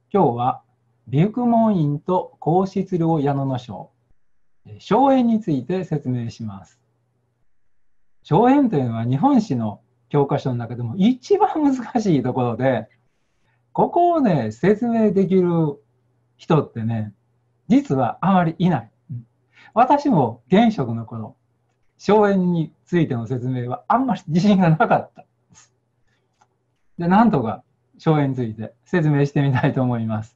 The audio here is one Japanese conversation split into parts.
今日はบิ๊門院と皇室領矢野省、荘園について説明します。荘園というのは日本史の教科書の中でも一番難しいところで、ここをね、説明できる人ってね、実はあまりいない。私も現職の頃、荘園についての説明はあんまり自信がなかったです。で、なんとか荘園について説明してみたいと思います。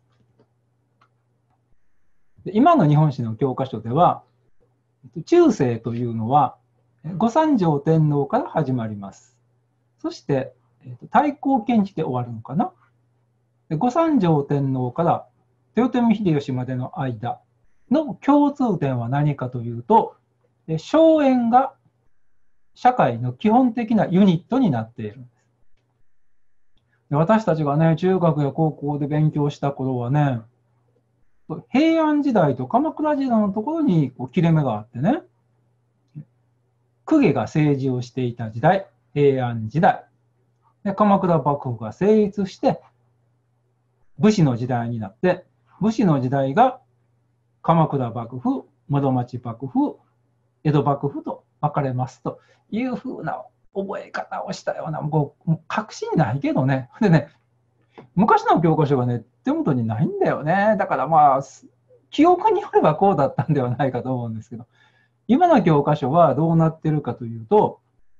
今の日本史の教科書では、中世というのは御三条天皇から始まります。そして太閤検地で終わるのかな。御三条天皇から豊臣秀吉までの間の共通点は何かというと、荘園が社会の基本的なユニットになっているんです。私たちがね、中学や高校で勉強した頃はね、平安時代と鎌倉時代のところに切れ目があってね、公家が政治をしていた時代、平安時代。で、鎌倉幕府が成立して、武士の時代になって、武士の時代が鎌倉幕府、室町幕府、江戸幕府と分かれますというふうな覚え方をしたような、もう確信ないけどね。でね、昔の教科書がね、手元にないんだよね。だからまあ、記憶によればこうだったんではないかと思うんですけど、今の教科書はどうなってるかというと、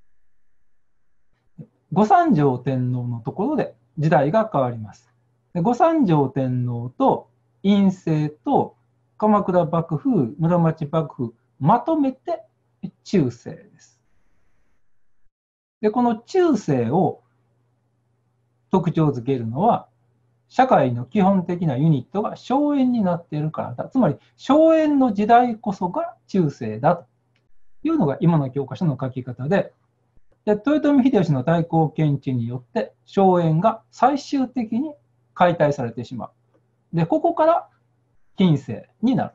御三条天皇のところで時代が変わります。御三条天皇と院政と鎌倉幕府、室町幕府、まとめて中世です。で、この中世を特徴づけるのは、社会の基本的なユニットが荘園になっているからだ。つまり、荘園の時代こそが中世だというのが今の教科書の書き方で、豊臣秀吉の太閤検地によって荘園が最終的に解体されてしまう。で、ここから近世になる。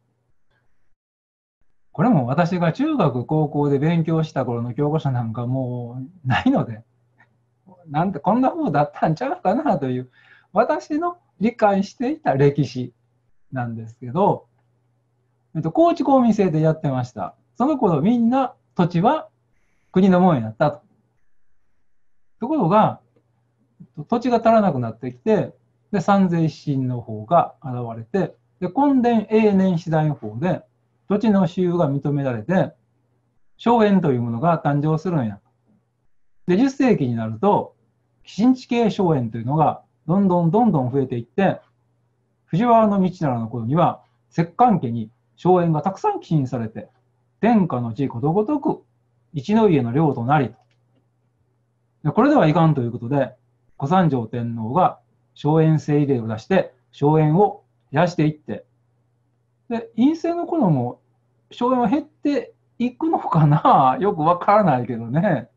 これも私が中学高校で勉強した頃の教科書なんかもうないので、なんてこんな風だったんちゃうかなという私の理解していた歴史なんですけど、高知公民制でやってました。その頃みんな土地は国のもんやったと。ところが、土地が足らなくなってきて、で、三税一新の方が現れて、で、墾田永年私財法で土地の私有が認められて、荘園というものが誕生するんや。で、10世紀になると、新地系荘園というのがどんどん増えていって、藤原道長の頃には、摂関家に荘園がたくさん寄進されて、天下の地ことごとく一の家の領となり、これではいかんということで、御三条天皇が荘園制令を出して、荘園を増やしていって、で、院政の頃も荘園は減っていくのかなよくわからないけどね。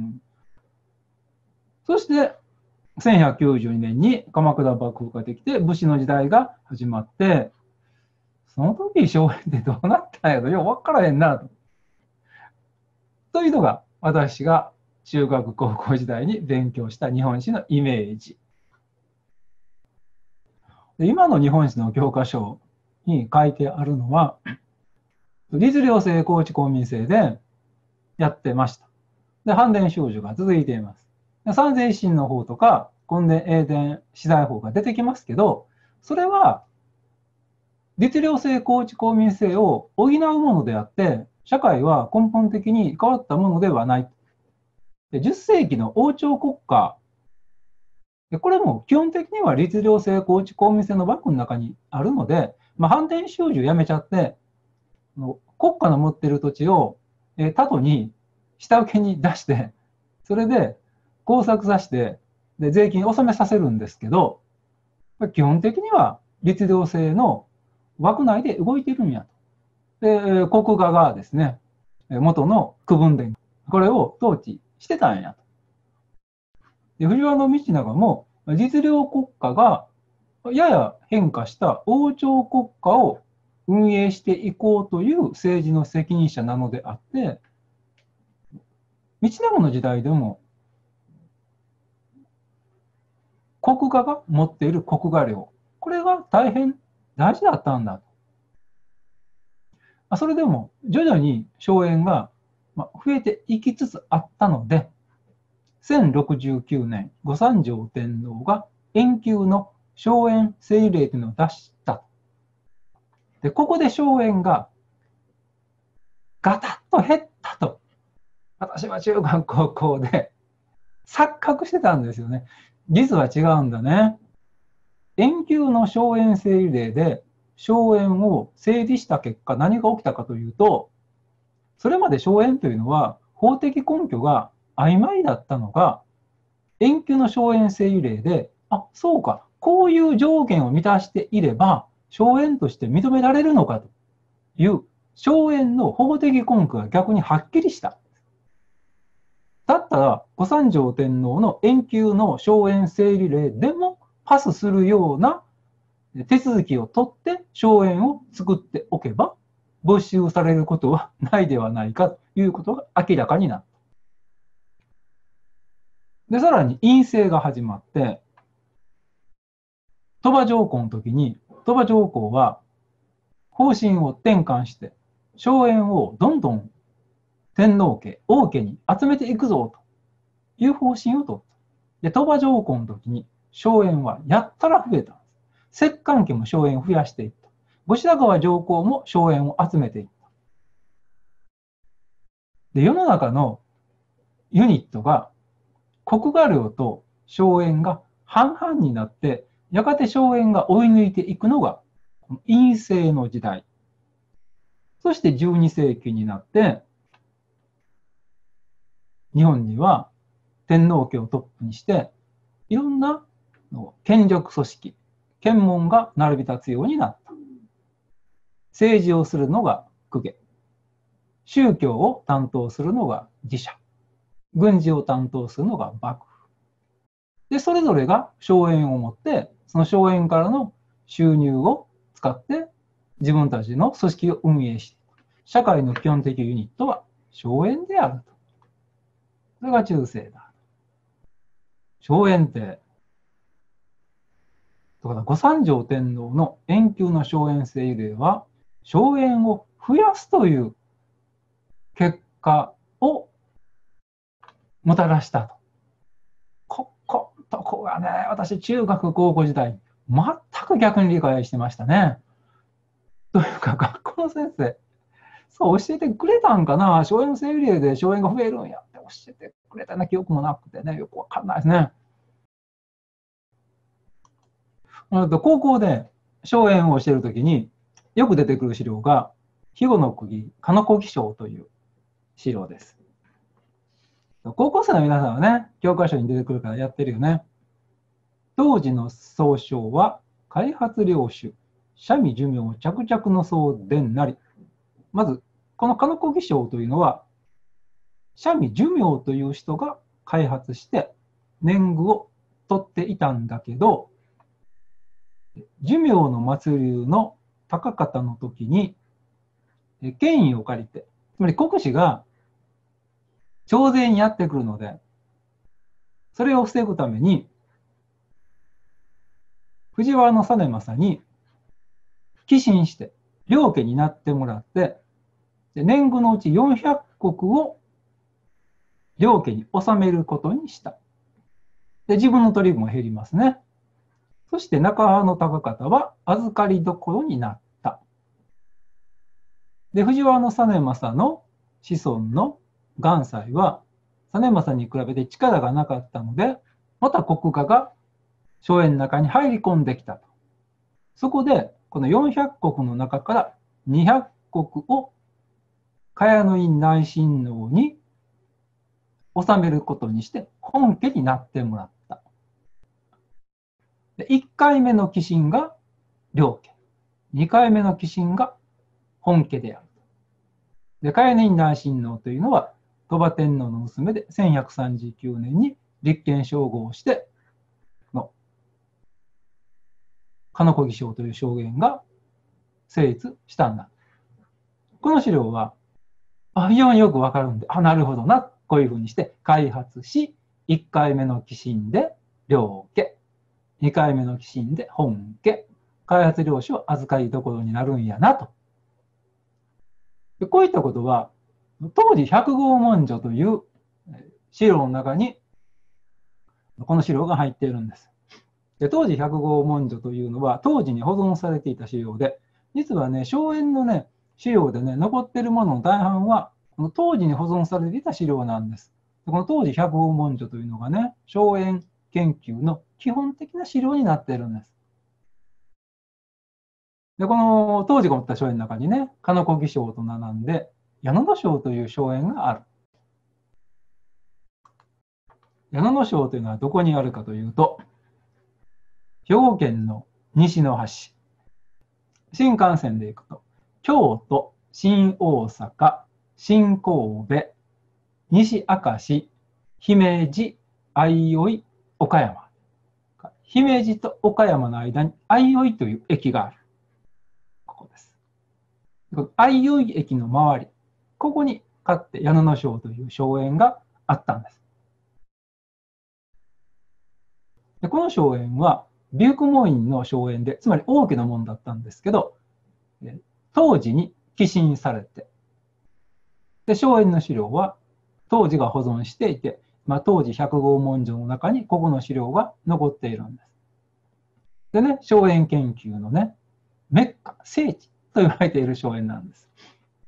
そして、1192年に鎌倉幕府ができて、武士の時代が始まって、その時、荘園ってどうなったんやろよくわからへんなと。というのが、私が中学高校時代に勉強した日本史のイメージ。で、今の日本史の教科書に書いてあるのは、律令制、高知公民制でやってました。で、反田少女が続いています。三税一新の方とか、墾田永伝私財法が出てきますけど、それは、律令制、高知公民制を補うものであって、社会は根本的に変わったものではない。で、10世紀の王朝国家、これも基本的には律令制、高知公民制の枠の中にあるので、反田少女やめちゃって、国家の持っている土地を他都に下請けに出して、それで工作させて、で税金納めさせるんですけど、基本的には律令制の枠内で動いているんやと。で、国家がですね、元の区分田、これを統治してたんやと。で、藤原道長も律令国家がやや変化した王朝国家を運営していこうという政治の責任者なのであって、道長の時代でも国家が持っている国家領大変大事だったんだと。それでも徐々に荘園が増えていきつつあったので、1069年、御三条天皇が延久の荘園制令というのを出した。で、ここで荘園がガタッと減ったと、私は中学高校で錯覚してたんですよね。実は違うんだね。延久の荘園制令で荘園を整理した結果、何が起きたかというと、それまで荘園というのは法的根拠が曖昧だったのが、延久の荘園制令で、そうか、こういう条件を満たしていれば、荘園として認められるのかという荘園の法的根拠が逆にはっきりした。だったら、御三条天皇の延久の荘園整理令でもパスするような手続きを取って荘園を作っておけば、没収されることはないではないかということが明らかになった。で、さらに院政が始まって、鳥羽上皇の時に、鳥羽上皇は方針を転換して、荘園をどんどん天皇家、王家に集めていくぞという方針を取った。で、鳥羽上皇の時に荘園はやったら増えたんです。摂関家も荘園を増やしていった。後白河上皇も荘園を集めていった。で、世の中のユニットが国画領と荘園が半々になって、やがて荘園が追い抜いていくのが院政の時代。そして12世紀になって、日本には天皇家をトップにして、いろんな権力組織、権門が並び立つようになった。政治をするのが公家。宗教を担当するのが寺社。軍事を担当するのが幕府。で、それぞれが荘園を持って、その荘園からの収入を使って自分たちの組織を運営して、社会の基本的ユニットは荘園であると。それが中世だ。荘園って、御三条天皇の延久の荘園制令は、荘園を増やすという結果をもたらしたと。ここがね、私、中学高校時代、全く逆に理解してましたね。というか、学校の先生、そう教えてくれたんかな、荘園制令で荘園が増えるんやって教えてくれたような記憶もなくてね、よくわかんないですね。高校で荘園を教えるときによく出てくる資料が、肥後の国鹿子記章という資料です。高校生の皆さんはね、教科書に出てくるからやってるよね。当時の総称は、開発領主、社味寿命着々の送電なり。まず、この鹿子記章というのは、社味寿命という人が開発して、年貢を取っていたんだけど、寿命の末流の高方の時に、権威を借りて、つまり国司が朝廷にやってくるので、それを防ぐために、藤原実政に寄進して、領家になってもらって、年貢のうち400石を領家に納めることにした。で、自分の取り分も減りますね。そして中派の高方は預かりどころになった。で、藤原実政の子孫の元斎は、実政に比べて力がなかったので、また国家が荘園の中に入り込んできたと。そこで、この400石の中から200石を茅野院内親王に納めることにして本家になってもらった。で、1回目の寄進が領家、2回目の寄進が本家である。で、茅野院内親王というのは鳥羽天皇の娘で1139年に立憲称号をしての鹿子記章という証言が成立したんだ。この資料は非常によくわかるんで、なるほどな、こういうふうにして開発し、1回目の寄進で領家、2回目の寄進で本家、 開発領主を預かりどころになるんやなと。でこういったことは、当時百号文書という資料の中に、この資料が入っているんです。で当時百号文書というのは、当時に保存されていた資料で、実はね、荘園のね、資料でね、残っているものの大半は、この当時に保存されていた資料なんです。でこの当時百号文書というのがね、荘園研究の基本的な資料になっているんです。で、この当時が持った荘園の中にね、鹿野古荘と並んで、矢野荘という荘園がある。矢野荘というのはどこにあるかというと、兵庫県の西の端、新幹線で行くと、京都、新大阪、新神戸、西明石、姫路、相生、岡山。姫路と岡山の間に相生という駅がある。ここです。相生駅の周り、ここにかつて矢野荘という荘園があったんです。でこの荘園は、ビュークモインの荘園で、つまり大きなもんだったんですけど、当時に寄進されて、で荘園の資料は当時が保存していて、当時百号文書の中にここの資料が残っているんです。でね、荘園研究のね、メッカ、聖地と言われている荘園なんです。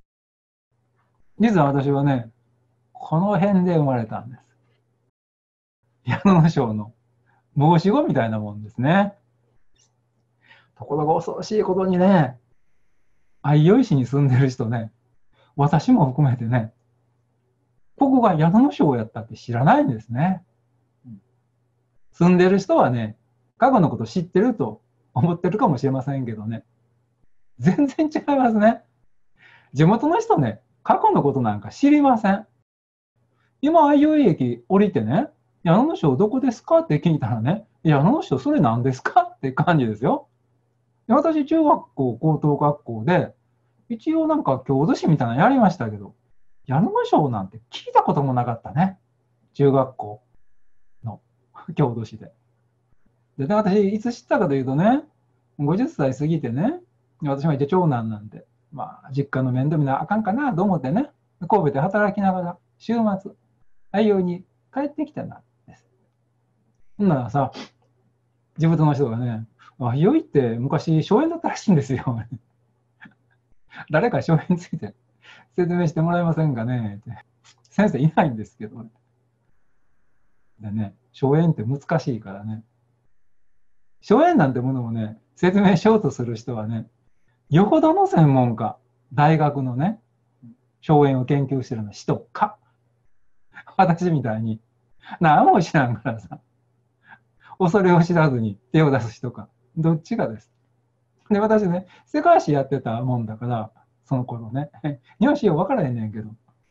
実は私はね、この辺で生まれたんです。矢野荘の申し子みたいなもんですね。ところが恐ろしいことにね、相生市に住んでる人ね、私も含めてね、ここが矢野荘やったって知らないんですね。住んでる人はね、過去のこと知ってると思ってるかもしれませんけどね、全然違いますね。地元の人ね、過去のことなんか知りません。今、相生駅降りてね、矢野荘どこですかって聞いたらね、矢野荘それ何ですかって感じですよ。私、中学校、高等学校で、一応なんか郷土史みたいなのやりましたけど、矢野荘なんて聞いたこともなかったね。中学校の郷土史で。で、私、いつ知ったかというとね、50歳過ぎてね、私も一応長男なんで、実家の面倒見なあかんかなと思ってね、神戸で働きながら、週末、相生に帰ってきたんです。ほんならさ、地元の人がね、相生って昔、荘園だったらしいんですよ。誰か荘園について説明してもらえませんかねって。先生いないんですけど、ね。でね、荘園って難しいからね。荘園なんてものをね、説明しようとする人はね、よほどの専門家、大学のね、荘園を研究してるの人か、私みたいに、何も知らんからさ、恐れを知らずに手を出す人か、どっちかです。で、私ね、世界史やってたもんだから、その頃ね、日本史よく分からへんねんけど、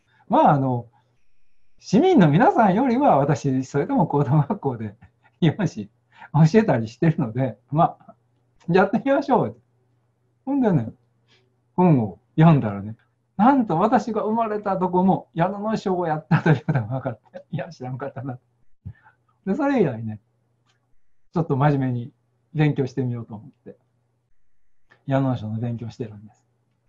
市民の皆さんよりは私、それでも高等学校で日本史教えたりしてるので、やってみましょう。ほんでね、本を読んだらね、なんと私が生まれたとこも矢野荘をやったということが分かって、いや、知らんかったな。で、それ以来ね、ちょっと真面目に勉強してみようと思って、矢野荘の勉強してるんです。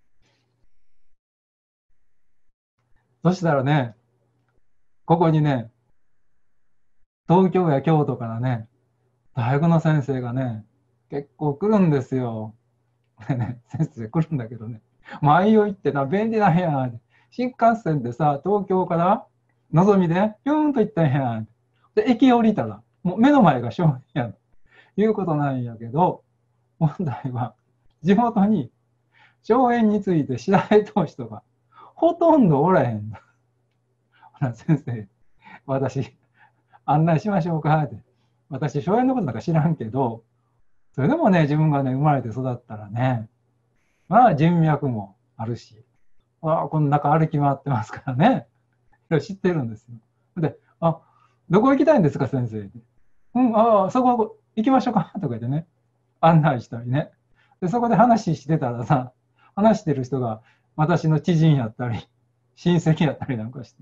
そしたらね、ここにね、東京や京都からね、大学の先生がね、結構来るんですよ。でね、先生来るんだけどね、相生ってな、便利なんや。新幹線でさ、東京からのぞみでピューンと行ったんや。で、駅降りたら、もう目の前が正面やということなんやけど、問題は、地元に荘園について知られた人がほとんどおらへん。ほら、先生、私、案内しましょうかって。私、荘園のことなんか知らんけど、それでもね、自分がね、生まれて育ったらね、人脈もあるし、この中歩き回ってますからね、知ってるんですよ。で、どこ行きたいんですか、先生。そこ行きましょうか、とか言ってね、案内したりね。で、そこで話してたらさ、話してる人が私の知人やったり、親戚やったりなんかして、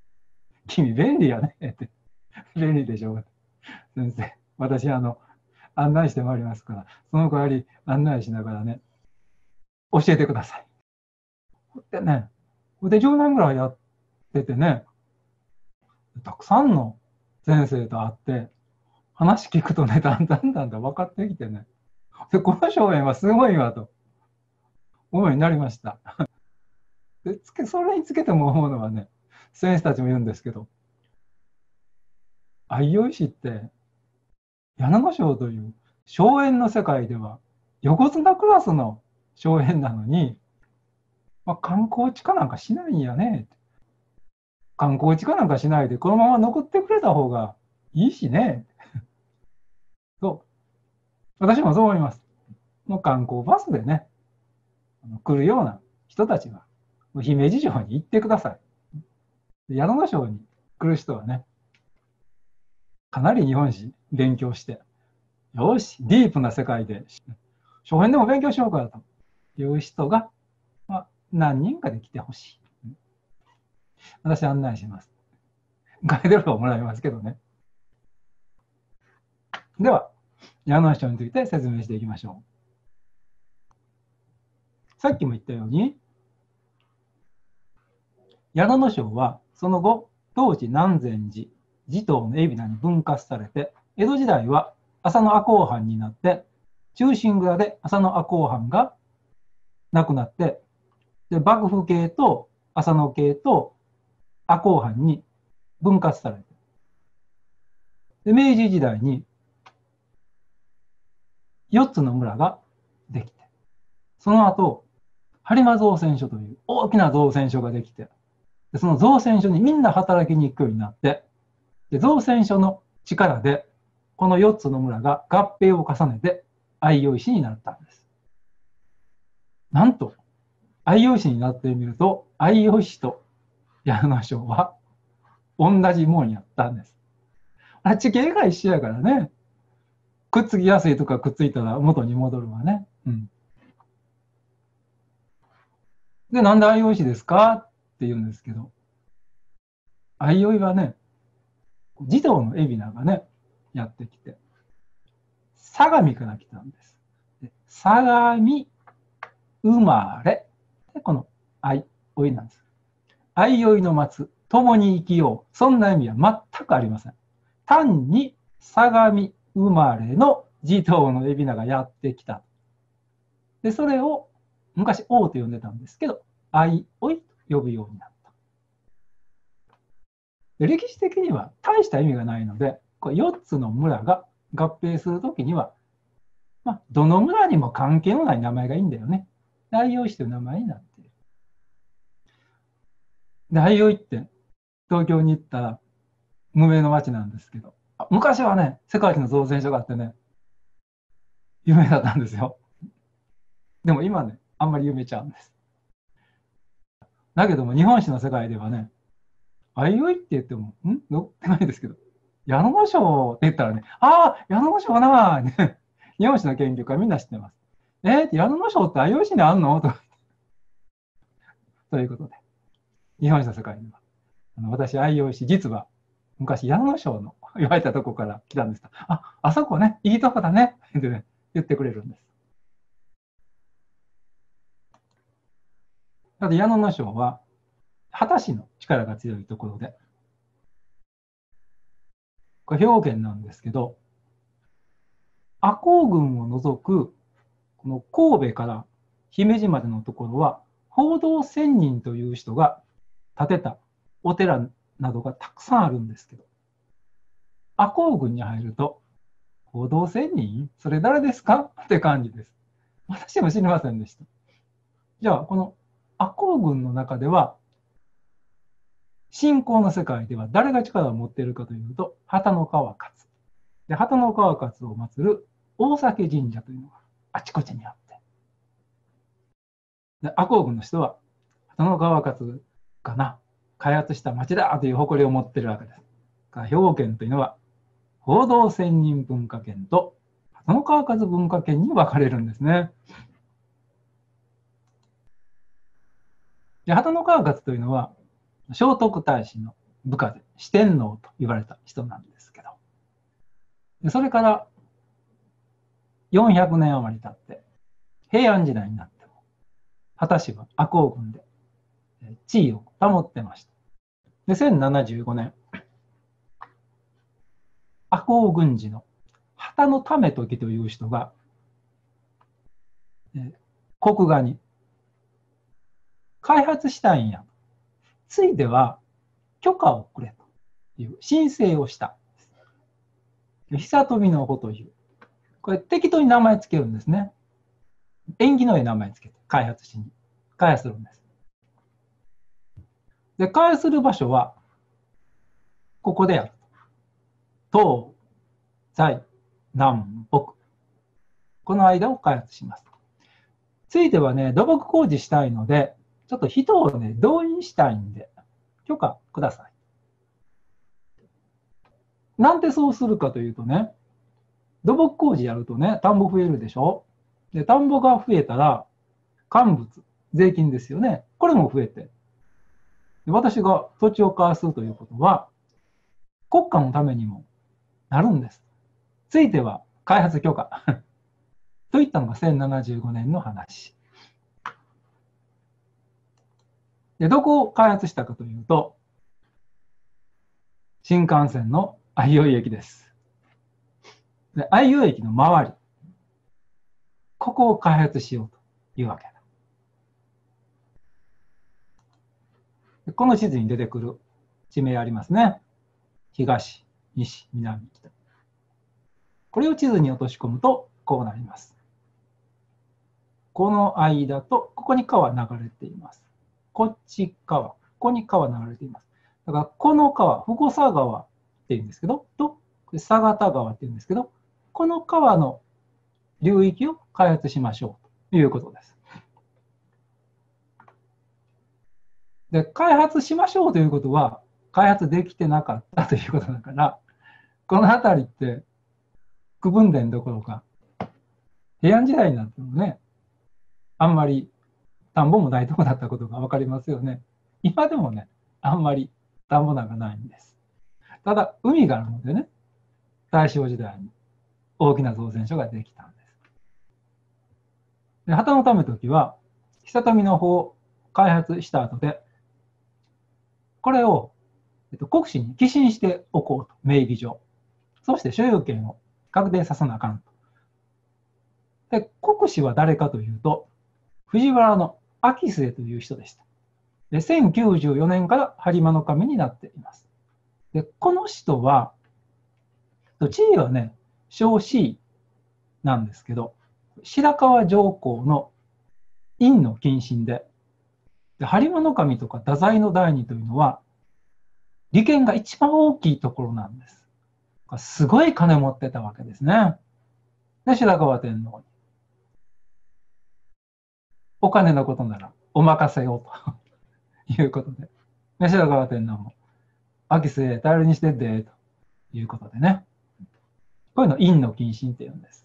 君便利やねって。便利でしょう。先生、私案内してまいりますから、その代わり案内しながらね、教えてください。でね、で10年ぐらいやっててね、たくさんの先生と会って、話聞くとね、だんだん分かってきてね、でこの荘園はすごいわと思うようになりました。でそれにつけても思うのはね、先生たちも言うんですけど、相生市って柳野荘という荘園の世界では横綱クラスの荘園なのに、観光地化なんかしないんやね。観光地化なんかしないでこのまま残ってくれた方がいいしね。と私もそう思います。もう観光バスでね、来るような人たちは姫路城に行ってください。柳野荘に来る人はね、かなり日本史勉強して、よし、ディープな世界で、荘園でも勉強しようかという人が、何人かで来てほしい。私案内します。ガイド料をもらいますけどね。では、柳野荘について説明していきましょう。さっきも言ったように、柳野荘はその後、当時南禅寺、持統の海老名に分割されて、江戸時代は浅野赤穂藩になって、忠臣蔵で浅野赤穂藩がなくなって、で幕府系と浅野系と赤穂藩に分割されて、で明治時代に4つの村ができて、その後、播磨造船所という大きな造船所ができて、でその造船所にみんな働きに行くようになって、で造船所の力で、この4つの村が合併を重ねて相生市になったんです。なんと、相生市になってみると、相生市と柳野荘は同じもんやったんです。地形が一緒やからね、くっつきやすいとかくっついたら元に戻るわね。で、なんで相生市ですかって言うんですけど、相生はね、持統の海老名がね、やってきて、相模から来たんです。で相模生まれ。で、この相生なんです。相生の松、共に生きよう。そんな意味は全くありません。単に相模生まれの持統の海老名がやってきた。で、それを昔王と呼んでたんですけど、相生と呼ぶようになった。で歴史的には大した意味がないので、これ4つの村が合併するときには、どの村にも関係のない名前がいいんだよね。相生市という名前になっている。で、相生って東京に行ったら無名の町なんですけど、昔はね、世界一の造船所があってね、有名だったんですよ。でも今ね、あんまり有名ちゃうんです。だけども日本史の世界ではね、相生って言っても、載ってないですけど、矢野荘って言ったらね、ああ、矢野荘なー、ね、日本史の研究家みんな知ってます。矢野荘って相生市にあるのとということで、日本史の世界には、私、相生市、実は昔、矢野荘の言われたとこから来たんです。あそこね、いいとこだね、ってね、言ってくれるんです。だって矢野荘は、秦氏の力が強いところで、これ兵庫県なんですけど、赤穂郡を除く、この神戸から姫路までのところは、報道仙人という人が建てたお寺などがたくさんあるんですけど、赤穂郡に入ると、報道仙人それ誰ですかって感じです。私も知りませんでした。じゃあ、この赤穂郡の中では、信仰の世界では誰が力を持っているかというと、畑の川勝。で、畑の川勝を祀る大崎神社というのがあちこちにあって、で赤穂郡の人は、畑の川勝かな、開発した町だという誇りを持っているわけです。兵庫県というのは、報道仙人文化圏と畑の川勝文化圏に分かれるんですね。で畑の川勝というのは、聖徳太子の部下で四天王と言われた人なんですけど、それから 400年余り経って、平安時代になっても、秦氏は赤穂郡で地位を保ってました。で、1075年、赤穂郡司の秦の為時という人が、国画に開発したいんや。ついては許可をくれという申請をした。久富の穂という、これ適当に名前つけるんですね。縁起のいい名前つけて開発するんです。で、開発する場所は、ここである。東西南北。この間を開発します。ついてはね、土木工事したいので、ちょっと人をね、動員したいんで、許可ください。なんでそうするかというとね、土木工事やるとね、田んぼ増えるでしょ。で、田んぼが増えたら、乾物、税金ですよね。これも増えて。私が土地を買わすということは、国家のためにもなるんです。ついては開発許可。といったのが1075年の話。で、どこを開発したかというと、新幹線の相生駅です。で、相生駅の周り、ここを開発しようというわけだ。で、この地図に出てくる地名ありますね。東、西、南、北。これを地図に落とし込むと、こうなります。この間と、ここに川流れています。こっち川、ここに川流れています。だから、この川、ふごさ川っていうんですけど、と、佐賀田川っていうんですけど、この川の流域を開発しましょうということです。で、開発しましょうということは、開発できてなかったということだから、この辺りって、区分田どころか、平安時代になってもね、あんまり田んぼもないとこだったことが分かりますよね。今でもね、あんまり田んぼなんかないんです。ただ、海があるのでね、大正時代に大きな造船所ができたんです。で、旗の為時は、久富の方を開発した後で、これを、国司に寄進しておこうと、名義上。そして所有権を確定させなあかんと。で、国司は誰かというと、藤原の秋末という人でした。で、1094年から播磨守になっています。で、この人は、地位はね、小 C なんですけど、白河上皇の院の近臣で、播磨守とか太宰の第二というのは、利権が一番大きいところなんです。すごい金持ってたわけですね。で、白河天皇に。お金のことならお任せをということで、で白河天皇も、秋末頼りにしてってということでね。こういうのを院の近臣って言うんです。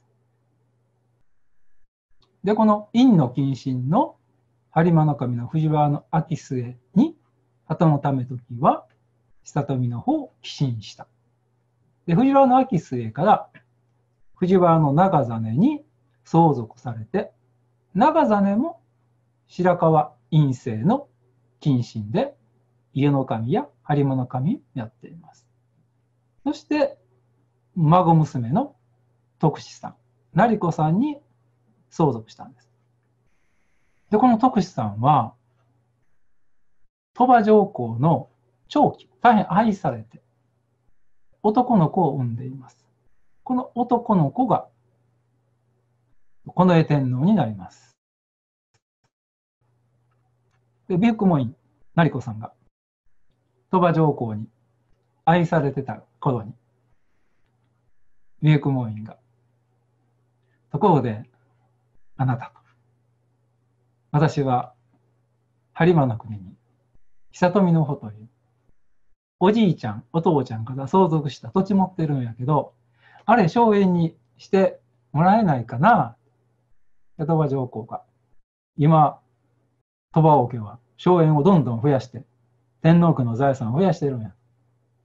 で、この院の近臣の播磨守の藤原の秋末に、旗の為時は、久富の方を寄進した。で、藤原の秋末から藤原の長実に相続されて、長実も白河院政の近臣で、家の神や播磨守をやっています。そして、孫娘の徳子さん、成子さんに相続したんです。で、この徳子さんは、鳥羽上皇の長期、大変愛されて、男の子を産んでいます。この男の子が、近衛天皇になります。で、ビュックモイン、成子さんが、鳥羽上皇に愛されてた頃に、ビュックモインが、ところで、あなたと、私は、播磨の国に、久富の穂という、おじいちゃん、お父ちゃんから相続した土地持ってるんやけど、あれ、荘園にしてもらえないかな。鳥羽上皇が、今、鳥羽王家は荘園をどんどん増やして、天皇家の財産を増やしてるんや。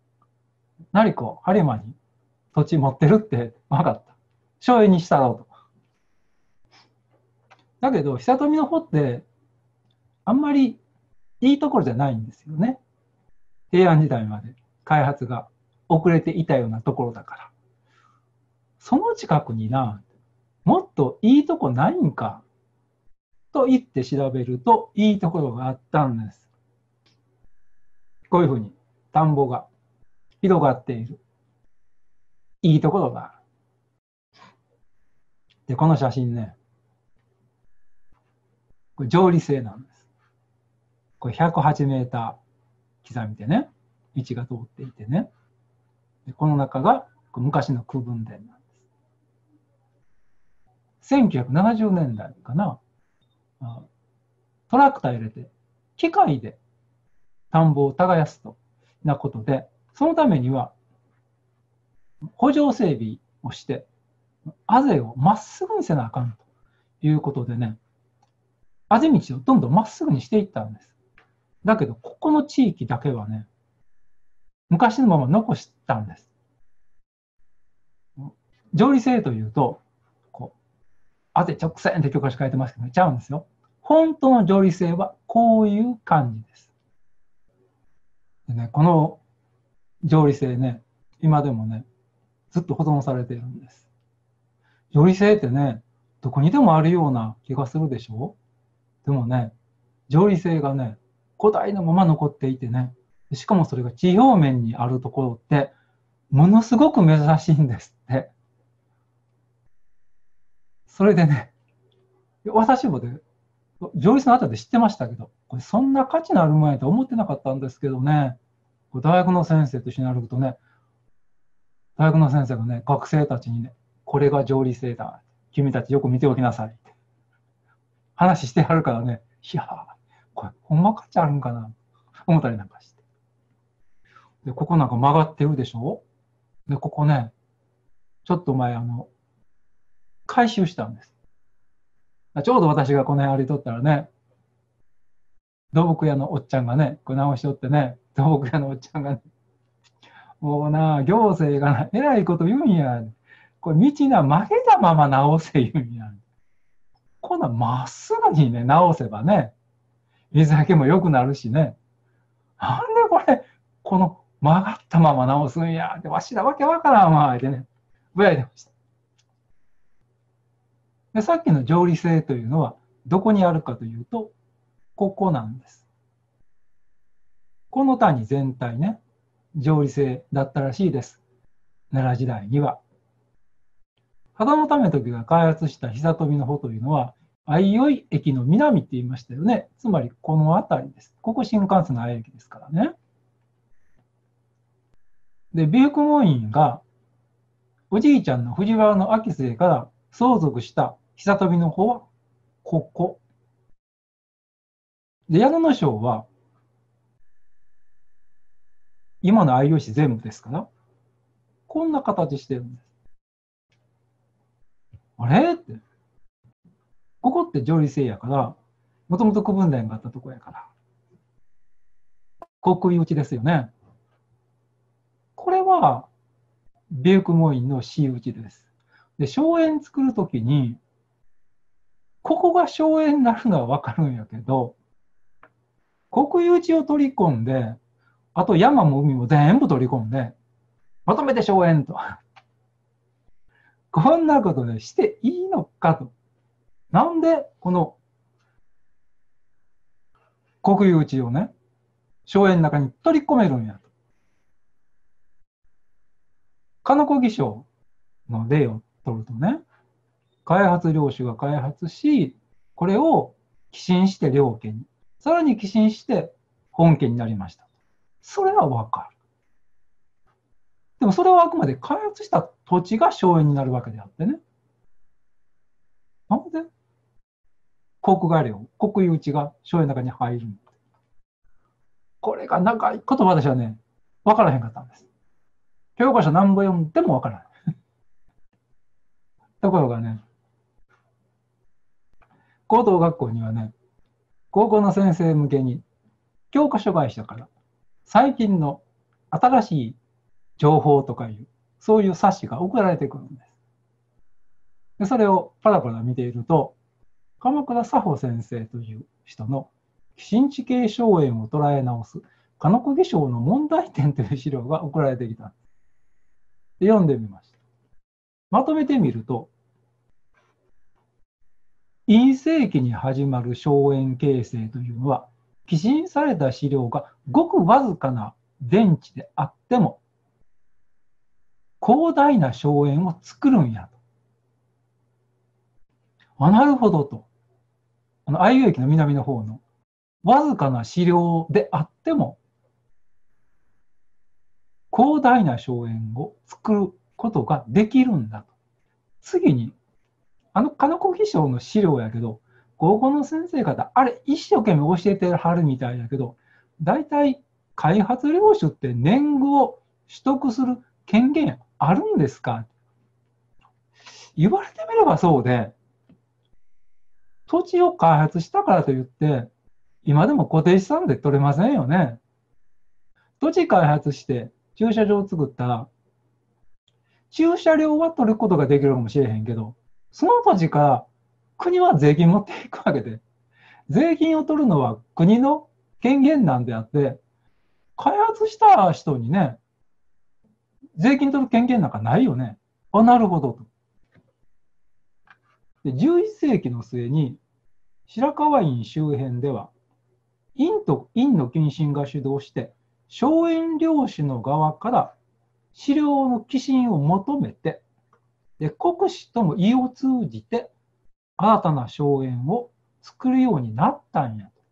成子、播磨に土地持ってるって分かった。荘園にしたろうと。 だけど、久富の穂って、あんまりいいところじゃないんですよね。平安時代まで開発が遅れていたようなところだから。その近くにな、もっといいとこないんかと言って調べると、いいところがあったんです。こういうふうに田んぼが広がっている。いいところがある。で、この写真ね、これ上利性なんです。これ108メーター刻みでね、道が通っていてね。でこの中が昔の空分田なんです。1970年代かな、トラクター入れて、機械で田んぼを耕すとなことで、そのためには補助整備をして、あぜをまっすぐにせなあかんということでね、あぜ道をどんどんまっすぐにしていったんです。だけど、ここの地域だけはね、昔のまま残したんです。上利性というと、こう、あぜ直線って教科書書いてますけど、ちゃうんですよ。本当の上利性はこういう感じです。でね、この上利性ね、今でもね、ずっと保存されているんです。上利性ってね、どこにでもあるような気がするでしょう。でもね、上利性がね、古代のまま残っていてね、しかもそれが地表面にあるところって、ものすごく珍しいんですって。それでね、私もね、上利性のあたりで知ってましたけど、これそんな価値のあるものやと思ってなかったんですけどね、大学の先生と一緒に歩くとね、大学の先生がね、学生たちにね、これが上利性だ。君たちよく見ておきなさい。話してはるからね、いやー、これほんま価値あるんかな、思ったりなんかして。で、ここなんか曲がってるでしょ。で、ここね、ちょっと前、回収したんです。ちょうど私がこの辺歩いとったらね、土木屋のおっちゃんがね、これ直しとってね、土木屋のおっちゃんがね、もうな、行政がな、えらいこと言うんや。これ道な、曲げたまま直せ言うんや。こんなんまっすぐにね、直せばね、水はけも良くなるしね、なんでこれ、この曲がったまま直すんや。で、わしらわけわからんわ。ってね、ぼやいてました。で、さっきの条理性というのは、どこにあるかというと、ここなんです。この谷全体ね、条理性だったらしいです。奈良時代には。秦の為時が開発した久富の穂というのは、相生駅の南って言いましたよね。つまりこの辺りです。ここ新幹線の相生駅ですからね。で、美福門院がおじいちゃんの藤原の秋末から相続した久富の穂はここ。で、矢野の章は今の相生市全部ですから、こんな形してるんです。あれって。ここって上利性やから、もともと区分田があったとこやから。国有地ですよね。これは、美福門院の私有地です。で、荘園作るときに、ここが荘園になるのはわかるんやけど、国有地を取り込んで、あと山も海も全部取り込んで、まとめて荘園と。こんなことでしていいのかと。なんで、この国有地をね、荘園の中に取り込めるんやと。鹿子木荘の例を取るとね、開発領主が開発し、これを寄進して領家に、さらに寄進して本家になりました。それはわかる。でもそれはあくまで開発した土地が荘園になるわけであってね。なんで国外領、国有地が荘園の中に入るの？これが長いこと私はね、わからへんかったんです。教科書何本読んでもわからない。ところがね、高等学校にはね、高校の先生向けに教科書会社から最近の新しい情報とかいう、そういう冊子が送られてくるんです。でそれをパラパラ見ていると、 鎌倉佐保先生という人の寄進地形荘園を捉え直す鹿野小義省の問題点という資料が送られてきた。読んでみました。まとめてみると、院世紀に始まる荘園形成というのは、寄進された資料がごくわずかな電池であっても、広大な荘園を作るんやと。なるほどと。相生駅の南の方のわずかな資料であっても、広大な荘園を作ることができるんだと。次に、鹿野小義省の資料やけど、高校の先生方、あれ一生懸命教えてはるみたいだけど、大体開発領主って年貢を取得する権限あるんですか？言われてみればそうで、土地を開発したからといって、今でも固定資産で取れませんよね。土地開発して駐車場を作ったら、駐車料は取ることができるかもしれへんけど、その土地から国は税金持っていくわけで、税金を取るのは国の権限なんであって、開発した人にね、税金取る権限なんかないよね。なるほどと。で、11世紀の末に、白河院周辺では、院の近親が主導して、荘園領主の側から資料の寄進を求めて、で国司とも意を通じて、新たな荘園を作るようになったんや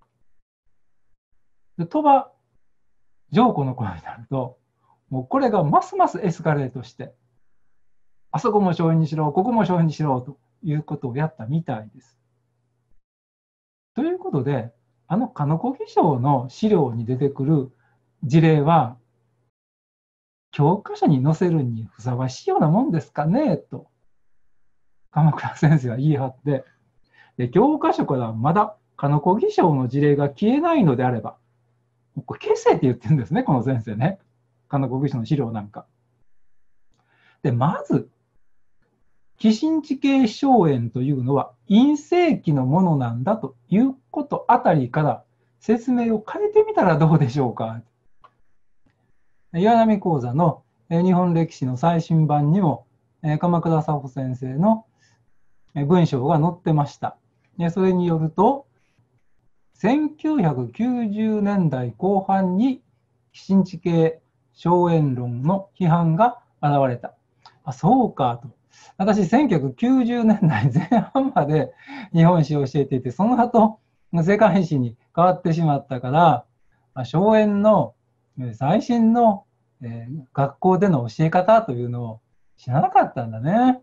と。で、鳥羽上皇の頃になると、もうこれがますますエスカレートして、あそこも荘園にしろ、ここも荘園にしろということをやったみたいです。ということで、鹿野小義省の資料に出てくる事例は、教科書に載せるにふさわしいようなもんですかねと、鎌倉先生は言い張って、で教科書からまだ鹿野小義省の事例が消えないのであれば、これ消せって言ってるんですね、この先生ね。鹿野小義省の資料なんか。で、まず、寄進地形荘園というのは院世紀のものなんだということあたりから説明を変えてみたらどうでしょうか。岩波講座の日本歴史の最新版にも鎌倉佐保先生の文章が載ってました。それによると、1990年代後半に寄進地形荘園論の批判が現れた。そうかと。私、1990年代前半まで日本史を教えていて、その後、世界史に変わってしまったから、荘園の最新の学校での教え方というのを知らなかったんだね。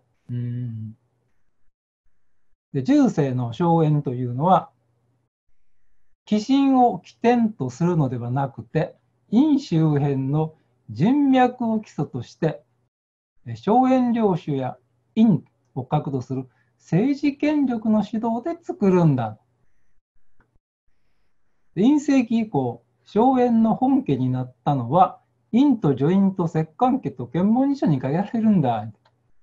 で、中世の荘園というのは、寄進を起点とするのではなくて、院周辺の人脈を基礎として、荘園領主や院を核とする政治権力の指導で作るんだ。院世紀以降、荘園の本家になったのは、院と助院と摂関家と検問所に限られるんだ。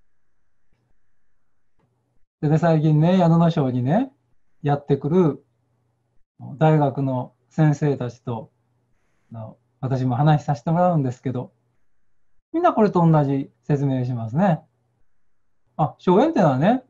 でね、最近ね、矢野省にね、やってくる大学の先生たちと私も話させてもらうんですけど、みんなこれと同じ説明しますね。荘園ってのはね、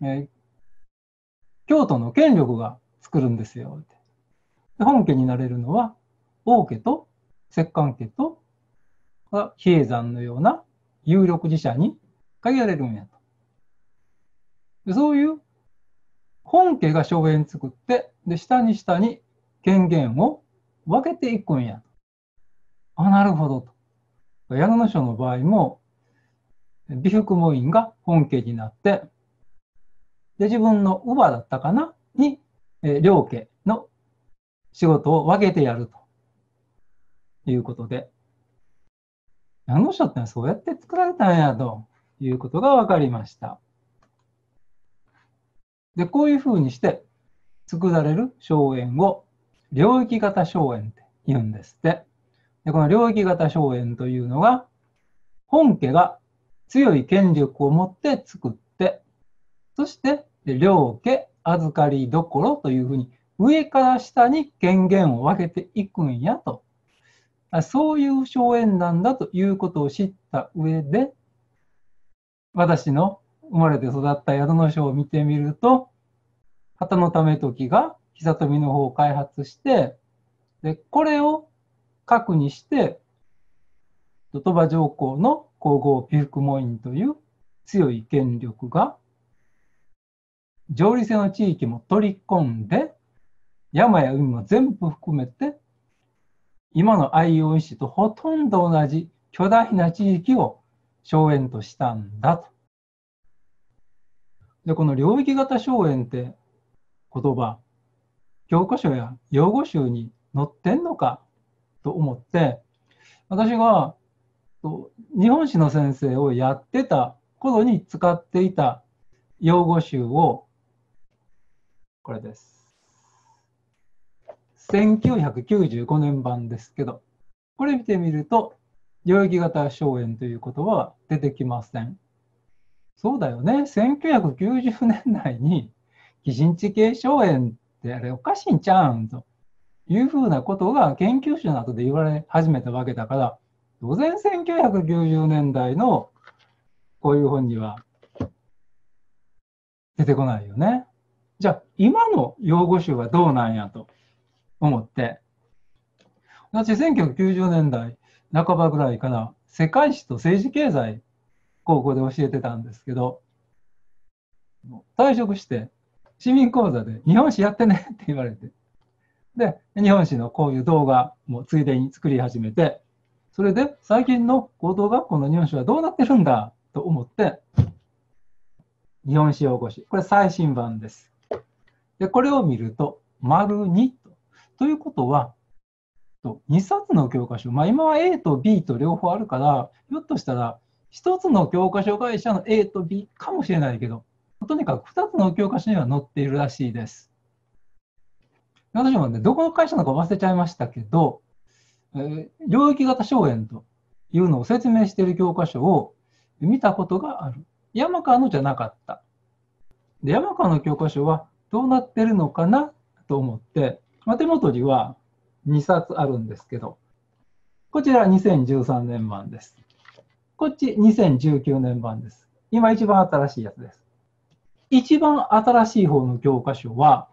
京都の権力が作るんですよ。で本家になれるのは王家と摂関家と比叡山のような有力寺社に限られるんやと。でそういう本家が荘園作って、で下に下に権限を分けていくんやと。なるほどと。矢野省の場合も、美福門院が本家になって、で自分の乳母だったかなに、両家の仕事を分けてやるということで、矢野省ってのはそうやって作られたんやということが分かりました。で、こういうふうにして作られる荘園を領域型荘園って言うんですって。で、この領域型荘園というのが、本家が強い権力を持って作って、そして両家預かりどころというふうに、上から下に権限を分けていくんやと。そういう荘園なんだということを知った上で、私の生まれて育った宿の書を見てみると、旗の為時が久富の方を開発して、でこれを核にして、鳥羽上皇の皇后美福門院という強い権力が、上利瀬の地域も取り込んで、山や海も全部含めて、今の相生市とほとんど同じ巨大な地域を荘園としたんだと。で、この領域型荘園って言葉、教科書や用語集に載ってんのかと思って、私が日本史の先生をやってた頃に使っていた用語集を、これです。1995年版ですけど、これ見てみると、領域型荘園という言葉は出てきません。そうだよね。1990年代に、寄進地系荘園ってあれおかしいんちゃうんというふうなことが研究者の後で言われ始めたわけだから、当然1990年代のこういう本には出てこないよね。じゃあ、今の用語集はどうなんやと思って、私1990年代半ばぐらいから世界史と政治経済高校で教えてたんですけど、退職して市民講座で日本史やってねって言われて、で、日本史のこういう動画もついでに作り始めて、それで最近の高等学校の日本史はどうなってるんだと思って、日本史用語集、これ最新版です。で、これを見ると、丸2ということは、2冊の教科書、今は A と B と両方あるから、ひょっとしたら1つの教科書会社の A と B かもしれないけど、とにかく2つの教科書には載っているらしいです。私もね、どこの会社なのか忘れちゃいましたけど、領域型荘園というのを説明している教科書を見たことがある。山川のじゃなかった。で、山川の教科書はどうなってるのかなと思って、手元には2冊あるんですけど、こちら2013年版です。こっち2019年版です。今一番新しいやつです。一番新しい方の教科書は、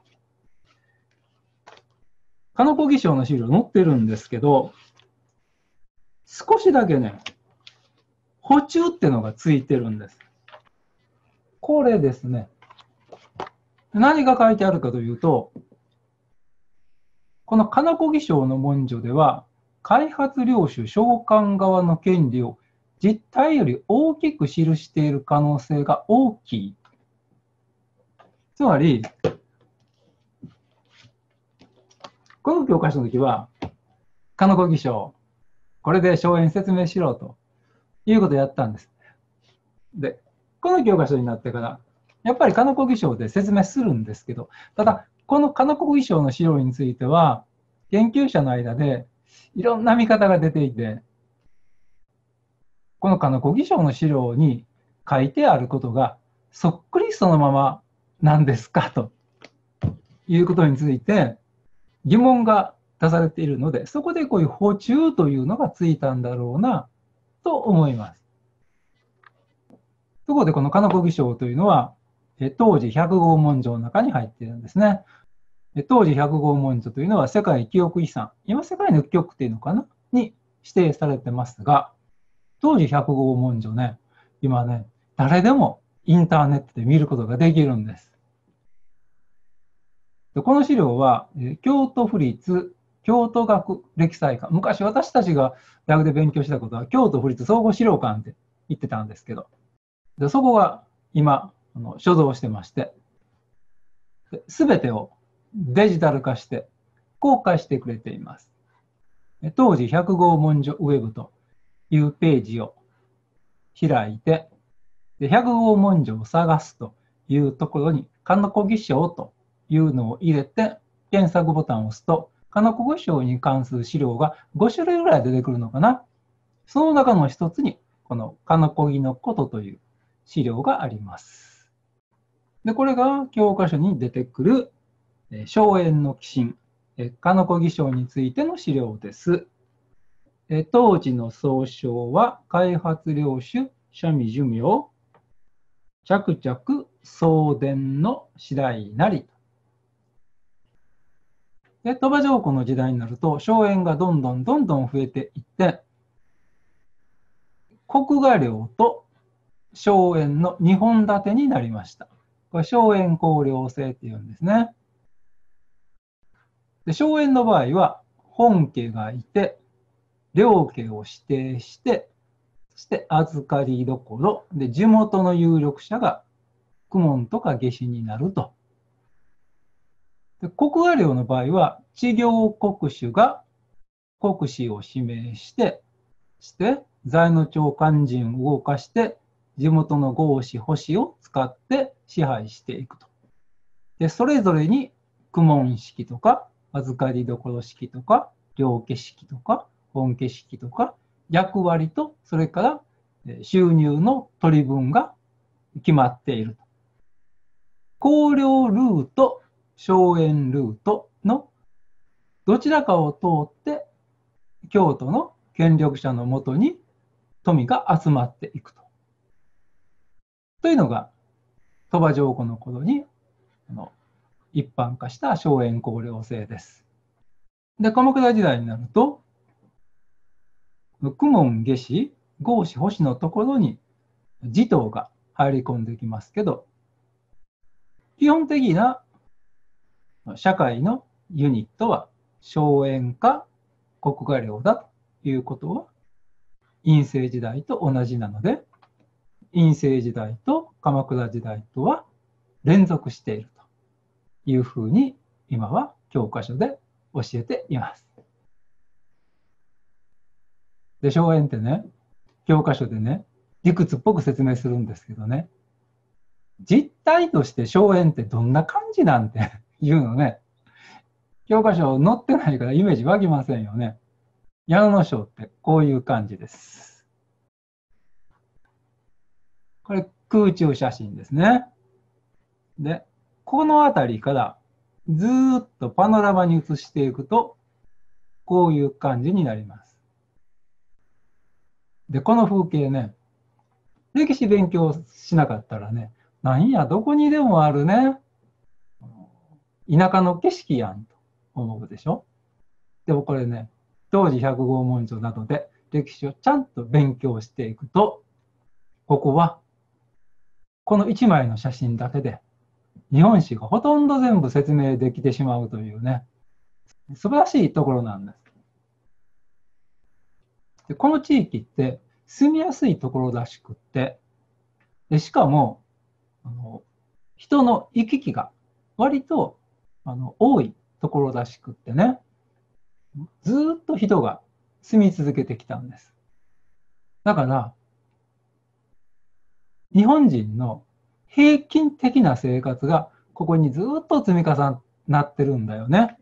鹿野古義省の資料載ってるんですけど、少しだけね、補注ってのがついてるんです。これですね。何が書いてあるかというと、この鹿野古義省の文書では、開発領主召喚側の権利を実態より大きく記している可能性が大きい。つまり、この教科書の時は、鹿野古義省、これで荘園説明しろということをやったんです。で、この教科書になってから、やっぱり鹿野古義省で説明するんですけど、ただ、この鹿野古義省の資料については、研究者の間でいろんな見方が出ていて、この鹿野古義省の資料に書いてあることがそっくりそのままなんですかということについて疑問が出されているので、そこでこういう補注というのがついたんだろうなと思います。そこでこの鹿野古義省というのは、当時100号文書の中に入っているんですね。当時100号文書というのは世界記憶遺産、今世界の記憶っていうのかなに指定されてますが、当時100号文書ね、今ね、誰でもインターネットで見ることができるんです。でこの資料は、京都府立京都学歴史館、昔私たちが大学で勉強したことは、京都府立総合資料館って言ってたんですけど、でそこが今、所蔵してまして、すべてをデジタル化して公開してくれています。当時100号文書ウェブというページを開いて、100号文書を探すというところに、鹿野古義省というのを入れて、検索ボタンを押すと、鹿野古義省に関する資料が5種類ぐらい出てくるのかな。その中の一つに、この鹿野古義のことという資料があります。 で、これが教科書に出てくる荘園の寄進、鹿子義象についての資料です。当時の総称は開発領主、三味寿命、着々送電の次第なり。で、鳥羽上皇の時代になると、荘園がどんどん増えていって、国画領と荘園の2本立てになりました。これ、荘園公領制っていうんですね。で、荘園の場合は、本家がいて、領家を指定して、そして預かりどころで、地元の有力者が公文とか下司になると。で、国画領の場合は、知行国主が国司を指名して、財務庁官人を動かして、地元の豪士、保士を使って支配していくと。で、それぞれに公文式とか、預かりどころ式とか、領家式とか、本家式とか、役割と、それから収入の取り分が決まっていると。公領ルート、荘園ルートのどちらかを通って、京都の権力者のもとに富が集まっていくと。というのが、鳥羽上皇の頃に一般化した荘園公領制です。で、鎌倉時代になると、公文下司、豪士、保士のところに地頭が入り込んできますけど、基本的な社会のユニットは荘園か国画領だということは、院政時代と同じなので、院政時代と鎌倉時代とは連続しているというふうに今は教科書で教えています。で、荘園ってね、教科書でね、理屈っぽく説明するんですけどね、実態として荘園ってどんな感じなんていうのね、教科書載ってないからイメージ湧きませんよね。矢野荘ってこういう感じです。これ空中写真ですね。で、この辺りからずーっとパノラマに移していくと、こういう感じになります。で、この風景ね、歴史勉強しなかったらね、なんや、どこにでもあるね、田舎の景色やんと思うでしょ。でもこれね、当時百号文書などで歴史をちゃんと勉強していくと、ここはこの1枚の写真だけで日本史がほとんど全部説明できてしまうというね、素晴らしいところなんです。で、この地域って住みやすいところらしくって、でしかも人の行き来が割と多いところらしくってね、ずっと人が住み続けてきたんです。だから、日本人の平均的な生活がここにずっと積み重なってるんだよね。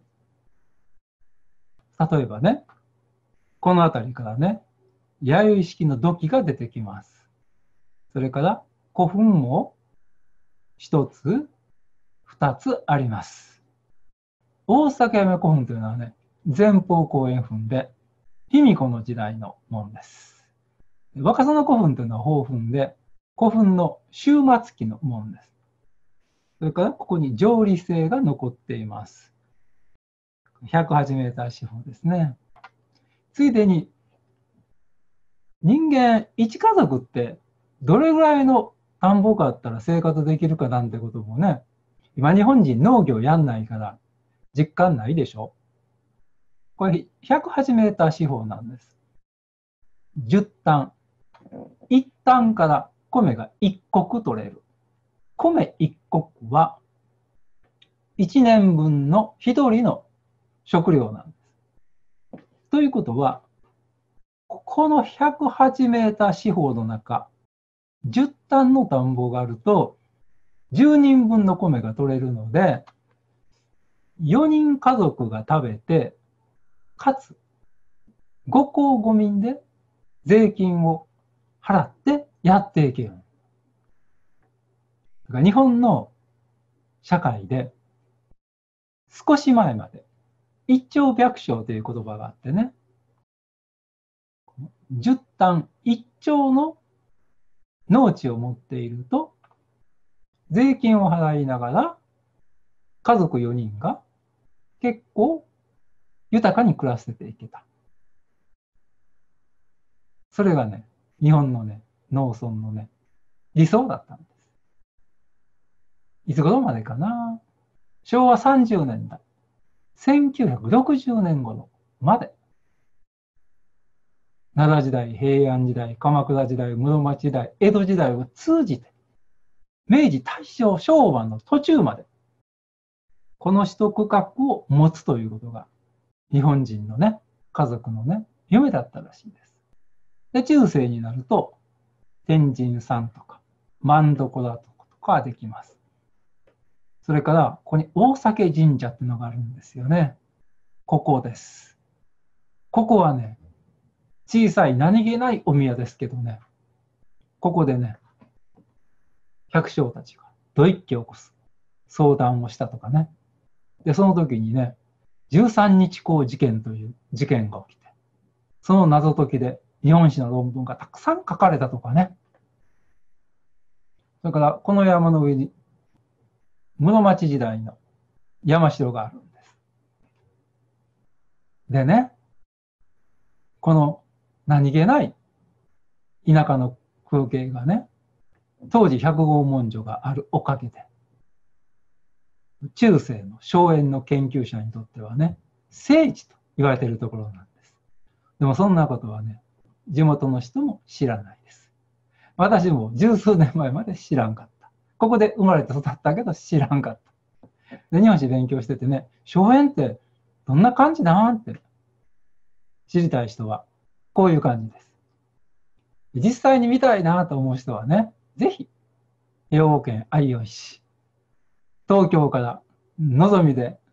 例えばね、この辺りからね、弥生式の土器が出てきます。それから古墳も一つ、二つあります。大阪山古墳というのはね、前方後円墳で、卑弥呼の時代のものです。若狭古墳というのは宝墳で、古墳の終末期のものです。それからここに上理性が残っています。108メーター四方ですね。ついでに、人間一家族ってどれぐらいの田んぼがあったら生活できるかなんてこともね、今日本人農業やんないから実感ないでしょ。これ108メーター四方なんです。10単。1単から米が1石取れる。米1石は1年分の1人の食料なんです。ということは、この108メーター四方の中、10単の田んぼがあると、10人分の米が取れるので、4人家族が食べて、かつ、5公5民で税金を払ってやっていける。だから日本の社会で少し前まで一朝百姓という言葉があってね、10反1丁の農地を持っていると、税金を払いながら家族4人が結構豊かに暮らせていけた。それがね、日本のね、農村のね、理想だったんです。いつ頃までかな。昭和30年代、1960年頃まで。奈良時代、平安時代、鎌倉時代、室町時代、江戸時代を通じて、明治、大正、昭和の途中まで、この一区画を持つということが、日本人のね、家族のね、夢だったらしいです。で、中世になると、天神さんとか、万所だとかできます。それから、ここに大崎神社っていうのがあるんですよね。ここです。ここはね、小さい何気ないお宮ですけどね、ここでね、百姓たちが土一揆を起こす相談をしたとかね。で、その時にね、13日港事件という事件が起きて、その謎解きで日本史の論文がたくさん書かれたとかね。それから、この山の上に室町時代の山城があるんです。でね、この何気ない田舎の風景がね、当時百号文書があるおかげで、中世の荘園の研究者にとってはね、聖地と言われているところなんです。でもそんなことはね、地元の人も知らないです。私も十数年前まで知らんかった。ここで生まれて育ったけど知らんかった。で、日本史勉強しててね、荘園ってどんな感じなんって知りたい人はこういう感じです。実際に見たいなと思う人はね、ぜひ、兵庫県相生市、東京からのぞみで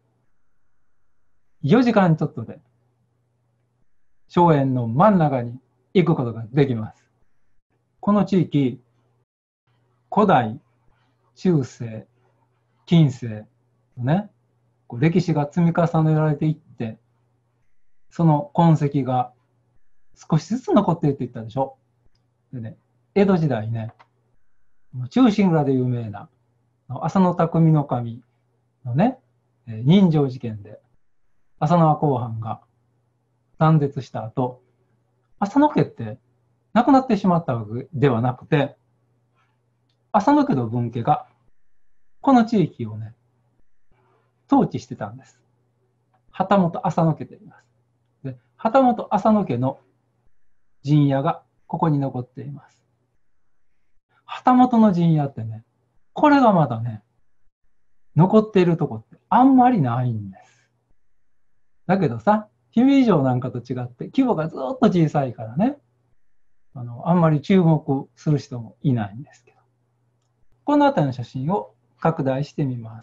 4時間ちょっとで荘園の真ん中に行くことができます。この地域、古代、中世、近世のね、歴史が積み重ねられていって、その痕跡が少しずつ残っていっていったでしょ。でね、江戸時代ね、忠臣蔵で有名な浅野内匠頭のね、人情事件で浅野公藩が断絶した後、浅野家って亡くなってしまったわけではなくて、浅野家の分家がこの地域をね、統治してたんです。旗本浅野家と言います。で、旗本浅野家の陣屋がここに残っています。旗本の陣屋ってね、これがまだね、残っているとこってあんまりないんです。だけどさ、姫路城なんかと違って規模がずっと小さいからね、あんまり注目する人もいないんですけど。この辺りの写真を拡大してみます。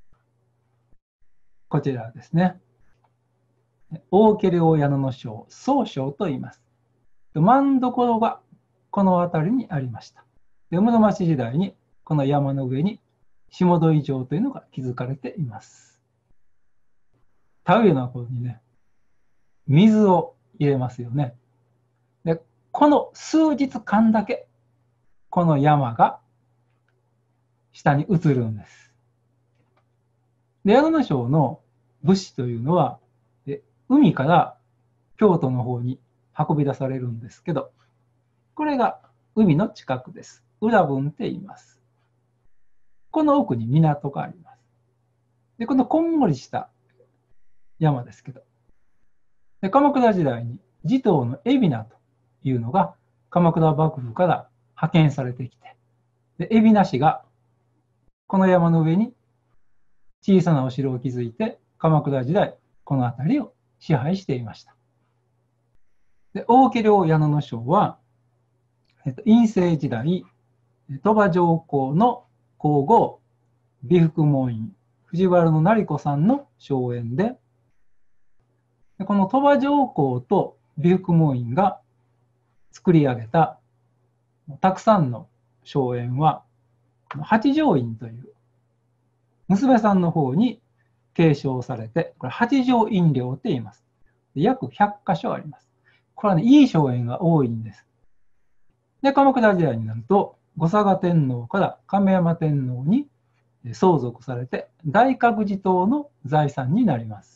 こちらですね。大家領矢野の庄、宗庄と言います。万所がこの辺りにありました。で、室町時代にこの山の上に下戸井城というのが築かれています。田植えの頃にね、水を入れますよね。で、この数日間だけ、この山が下に移るんです。で、矢野庄の物資というのは、海から京都の方に運び出されるんですけど、これが海の近くです。浦分って言います。この奥に港があります。で、このこんもりした山ですけど、で鎌倉時代に持統の海老名というのが鎌倉幕府から派遣されてきて、で海老名氏がこの山の上に小さなお城を築いて、鎌倉時代、この辺りを支配していました。で大家領矢野庄は、院政時代、鳥羽上皇の皇后、美福門院、藤原成子さんの荘園で、この鳥羽上皇と美福門院が作り上げたたくさんの荘園は、八条院という娘さんの方に継承されて、これ八条院領って言います。約100箇所あります。これはね、いい荘園が多いんです。で、鎌倉時代になると、後嵯峨天皇から亀山天皇に相続されて、大覚寺統の財産になります。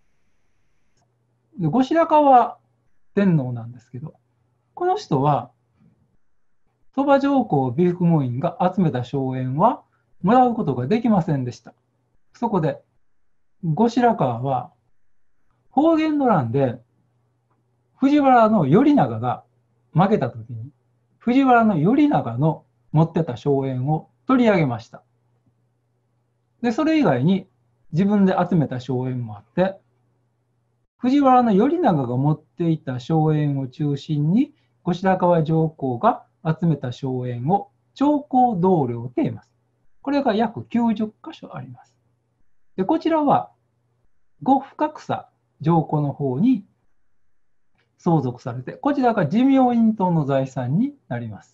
で、後白河天皇なんですけど、この人は、鳥羽上皇美福門院が集めた荘園はもらうことができませんでした。そこで、後白河は、保元の乱で、藤原の頼長が負けたときに、藤原の頼長の持ってた荘園を取り上げました。で、それ以外に自分で集めた荘園もあって、藤原の頼長が持っていた荘園を中心に、後白河上皇が集めた荘園を長江同僚と言います。これが約90箇所あります。で、こちらは、後深草上皇の方に相続されて、こちらが持明院統の財産になります。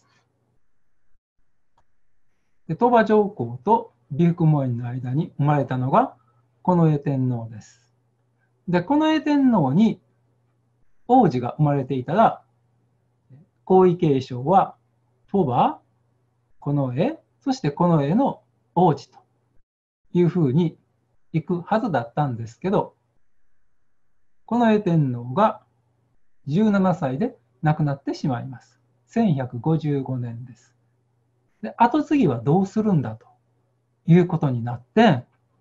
で、鳥羽上皇と美福門院の間に生まれたのが近衛天皇です。で、近衛天皇に王子が生まれていたら、皇位継承は鳥羽、近衛、そして近衛の王子というふうにいくはずだったんですけど、近衛天皇が17歳で亡くなってしまいます。1155年です。で、後継ぎはどうするんだということになって、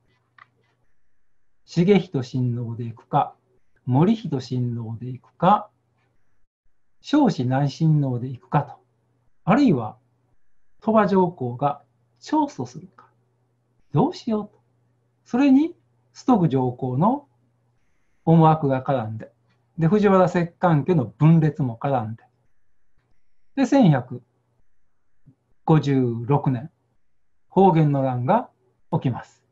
重仁親王でいくか、森仁親王でいくか、彰子内親王でいくかと、あるいは鳥羽上皇が長祖するか、どうしようと。それに、崇徳上皇の思惑が絡んで、で、藤原摂関家の分裂も絡んで、で、1156年、保元の乱が起きます。